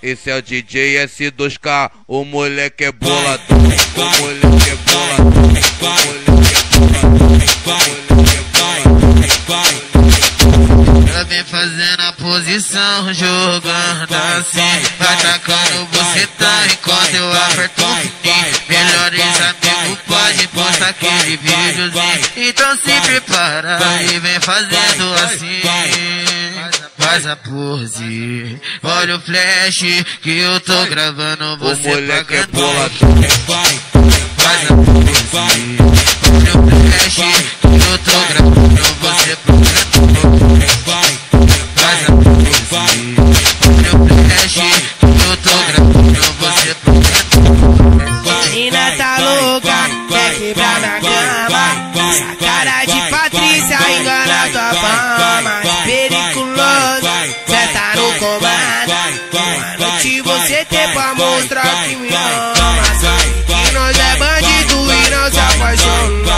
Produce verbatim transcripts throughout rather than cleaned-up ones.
Esse é o D J S dois K, o moleque é boladão, o moleque é boladão, o moleque é boladão, o moleque é boladão. Ela vem fazendo a posição, jogando assim, vai tacando bucetão enquanto eu aperto o fininho. Melhores amigos pode postar aquele videozinho, então se prepara e vem fazendo assim. Faz a pose, olha o flash que eu tô gravando você o moleque é boladão. Faz a pose, olha o flash que eu tô gravando você pagando. Faz a pose, olha o flash que eu tô gravando você pagando. Menina tá louca, quer quebrar na cama. Essa cara de Patrícia engana tua fama. Periculoso, cê tá no comando. Uma noite você tem pra mostrar que me ama. Que nós é bandido e não se apaixona.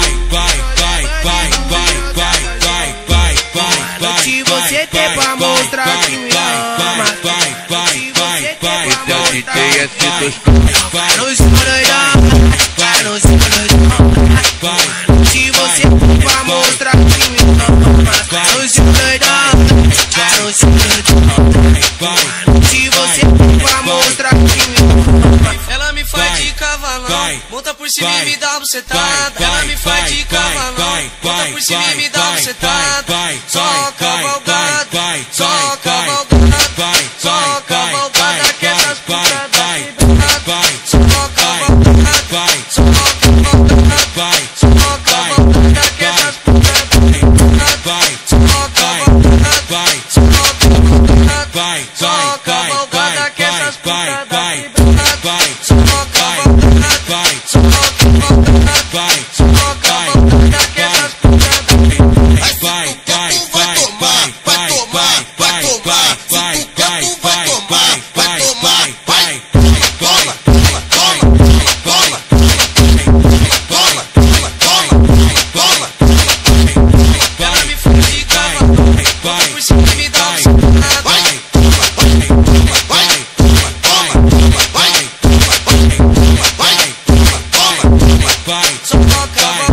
Uma noite você tem pra mostrar que me ama. Esse é o D J S dois K. Vai no cima doidão, vai no cima doidão. Uma noite você tem pra mostrar que me ama. Vai no cima doidão, vai no cima doidão. Uma noite você tem pra mostrar que me ama. Ela me faz de cavalão, monta por cima e me dá bucetada. Ela me faz de cavalão, monta por cima e me dá bucetada. Só cavalgada, só cavalgada, só cavalgada que essas putas da liberdade. Só cavalgada, só cavalgada, só cavalgada que essas putas da liberdade. Só cavalgada, só cavalgada, só cavalgada que essas putas da liberdade. Só cavalgada, só cavalgada, só cavalgada que essas putas da liberdade. Vai, vai, vai tomar, vai tomar, vai tomar, vai, vai, vai tomar, vai tomar, vai, toma, toma, toma, toma, toma, toma, toma, toma. Ela me faz de cavalão, por cima me dá bucetada. Vai, toma, toma, vai, toma, toma, toma, vai, toma, toma, vai, toma, toma, vai. Só cavalgada.